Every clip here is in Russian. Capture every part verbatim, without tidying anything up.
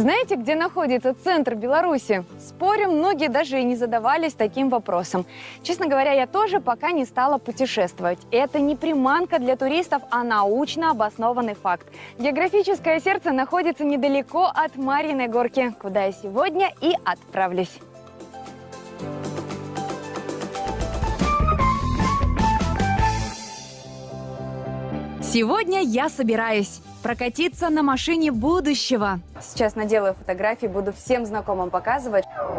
Знаете, где находится центр Беларуси? Спорю, многие даже и не задавались таким вопросом. Честно говоря, я тоже пока не стала путешествовать. Это не приманка для туристов, а научно обоснованный факт. Географическое сердце находится недалеко от Марьиной горки, куда я сегодня и отправлюсь. Сегодня я собираюсь прокатиться на машине будущего. Сейчас наделаю фотографии, буду всем знакомым показывать.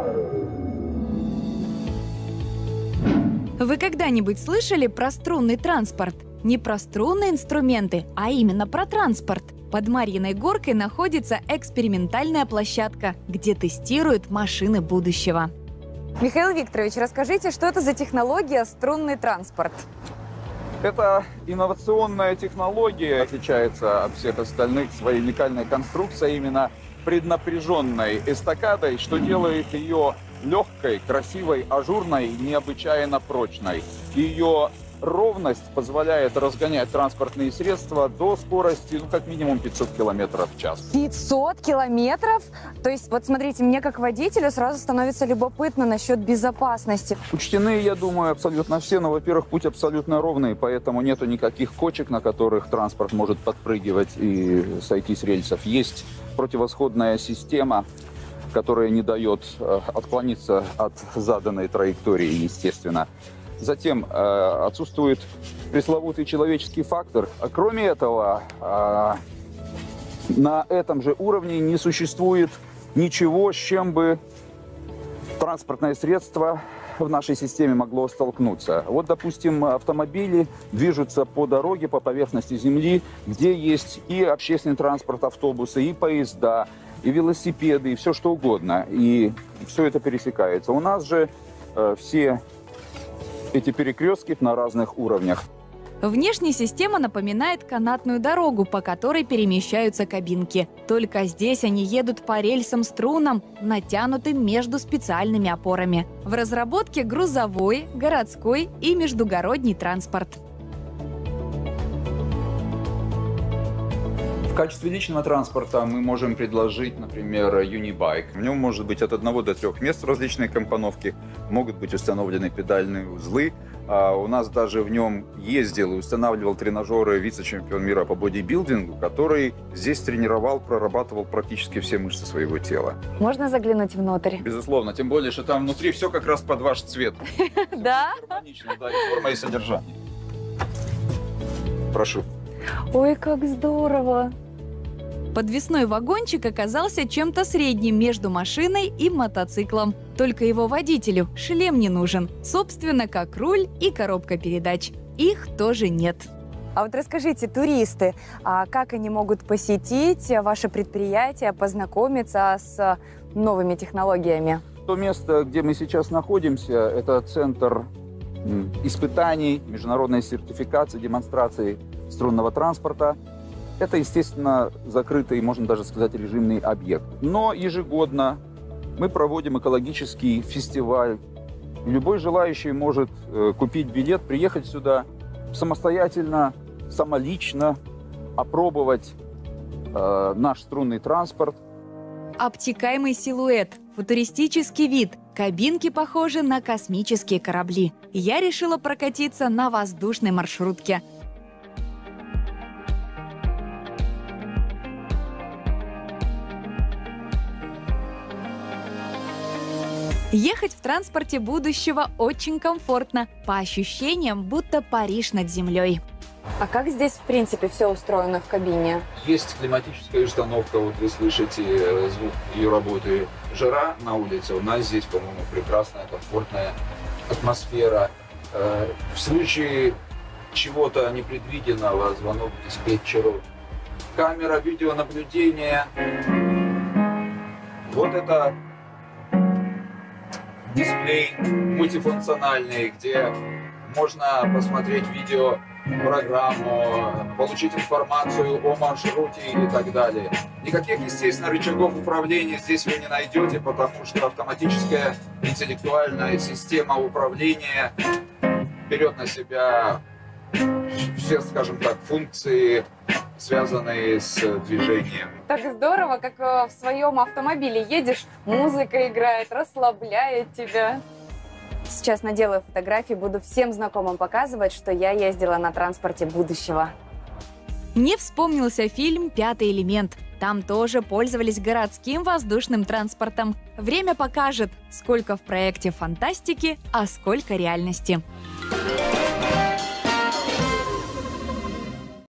Вы когда-нибудь слышали про струнный транспорт? Не про струнные инструменты, а именно про транспорт. Под Марьиной горкой находится экспериментальная площадка, где тестируют машины будущего. Михаил Викторович, расскажите, что это за технология струнный транспорт? Это инновационная технология, отличается от всех остальных своей уникальной конструкцией, именно преднапряженной эстакадой, что делает ее легкой, красивой, ажурной, необычайно прочной. Ее ровность позволяет разгонять транспортные средства до скорости, ну, как минимум пятьсот километров в час. пятьсот километров? То есть, вот смотрите, мне как водителю сразу становится любопытно насчет безопасности. Учтены, я думаю, абсолютно все, но, во-первых, путь абсолютно ровный, поэтому нету никаких кочек, на которых транспорт может подпрыгивать и сойти с рельсов. Есть противосходная система, которая не дает э, отклониться от заданной траектории, естественно. Затем э, отсутствует пресловутый человеческий фактор. А кроме этого, э, на этом же уровне не существует ничего, с чем бы транспортное средство в нашей системе могло столкнуться. Вот, допустим, автомобили движутся по дороге, по поверхности земли, где есть и общественный транспорт, автобусы, и поезда, и велосипеды, и все что угодно. И все это пересекается. У нас же э, все эти перекрестки на разных уровнях. Внешне система напоминает канатную дорогу, по которой перемещаются кабинки. Только здесь они едут по рельсам-струнам, натянутым между специальными опорами. В разработке грузовой, городской и междугородний транспорт. В качестве личного транспорта мы можем предложить, например, Unibike. В нем может быть от одного до трех мест различные компоновки, могут быть установлены педальные узлы. А у нас даже в нем ездил и устанавливал тренажеры вице-чемпион мира по бодибилдингу, который здесь тренировал, прорабатывал практически все мышцы своего тела. Можно заглянуть внутрь? Безусловно, тем более, что там внутри все как раз под ваш цвет. Да? Гармонично, да, и форма, и содержание. Прошу. Ой, как здорово! Подвесной вагончик оказался чем-то средним между машиной и мотоциклом. Только его водителю шлем не нужен. Собственно, как руль и коробка передач. Их тоже нет. А вот расскажите, туристы, а как они могут посетить ваше предприятие, познакомиться с новыми технологиями? То место, где мы сейчас находимся, это центр испытаний, международной сертификации, демонстрации струнного транспорта. Это, естественно, закрытый, можно даже сказать, режимный объект. Но ежегодно мы проводим экологический фестиваль. Любой желающий может э, купить билет, приехать сюда самостоятельно, самолично, опробовать э, наш струнный транспорт. Обтекаемый силуэт, футуристический вид, кабинки похожи на космические корабли. Я решила прокатиться на воздушной маршрутке. Ехать в транспорте будущего очень комфортно, по ощущениям, будто Париж над землей. А как здесь, в принципе, все устроено в кабине? Есть климатическая установка, вот вы слышите звук ее работы. Жара на улице, у нас здесь, по-моему, прекрасная, комфортная атмосфера. В случае чего-то непредвиденного, звонок диспетчеру. Камера видеонаблюдения. Вот это дисплей мультифункциональный, где можно посмотреть видеопрограмму, получить информацию о маршруте и так далее. Никаких, естественно, рычагов управления здесь вы не найдете, потому что автоматическая интеллектуальная система управления берет на себя все, скажем так, функции, связанные с движением. Так здорово, как в своем автомобиле едешь, музыка играет, расслабляет тебя. Сейчас наделаю фотографии, буду всем знакомым показывать, что я ездила на транспорте будущего. Мне вспомнился фильм «Пятый элемент». Там тоже пользовались городским воздушным транспортом. Время покажет, сколько в проекте фантастики, а сколько реальности.